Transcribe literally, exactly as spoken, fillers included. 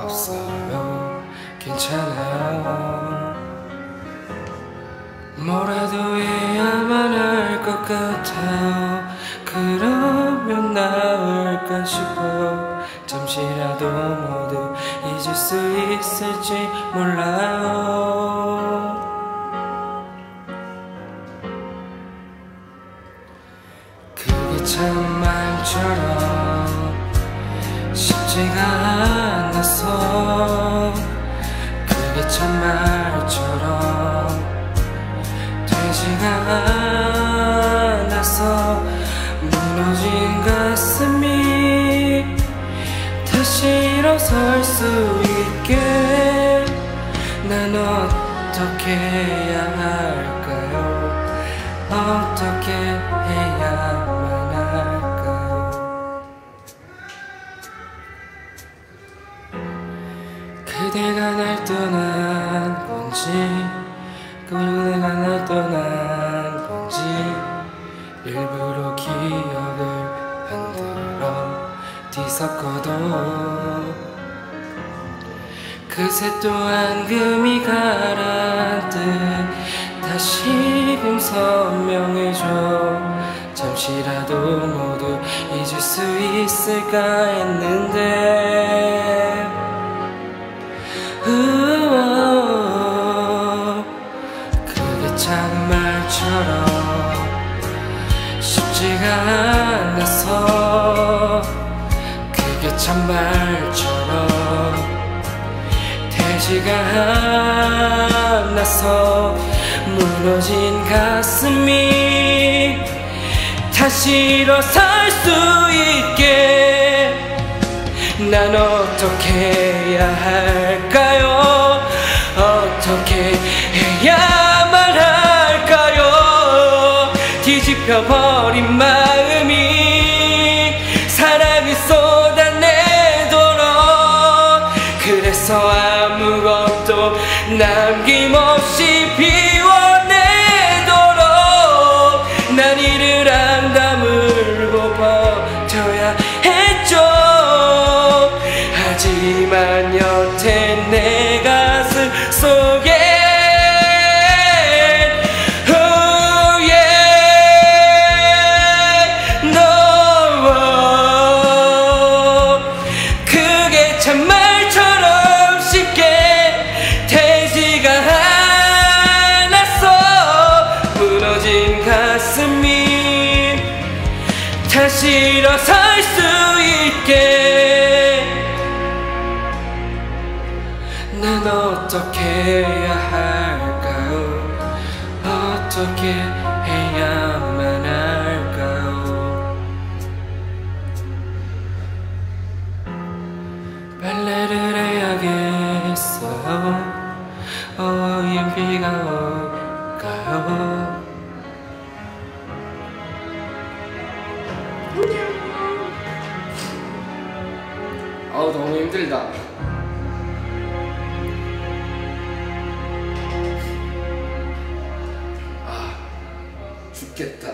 없어요. 괜찮아요. 뭐라도 해야만 할 것 같아요. 그러면 나을까 싶어요. 잠시라도 모두 잊을 수 있을지 몰라요. 그게 참 말처럼 쉽지가 않아서, 그게 참 말처럼 되지가 않아서 무너진 가슴이 다시 일어설 수 있게 난 어떻게 해야 할까요? 어떻게 해야만 할까요? 그대가 날 떠난 건지, 그대가 날 떠난 건지, 일부러 기억을 흔들어 뒤섞어도 그새 또 앙금이 가라앉듯 다시금 선명해져. 잠시라도 모두 잊을 수 있을까 했는데 우어, 그게 참 말처럼 쉽지가 않아서, 그게 참 말처럼 되지가 않아서 무너진 가슴이 다시 일어설 수 있게 난 어떻게 해야 할까요? 어떻게 해야만 할까요? 뒤집혀버린 마음이 사랑을 쏟아내도록, 그래서 아무것도 남김없이 비워내도록 난 이를 안 다물고 버텨야 했죠. 하지만 여태 내 가슴 속에 다시 일어설 수 있게 난 어떻게 해야 할까요? 어떻게 해야만 할까요? 빨래를 해야겠어요. 어인 비가 올까요? 아우 너무 힘들다. 아 죽겠다.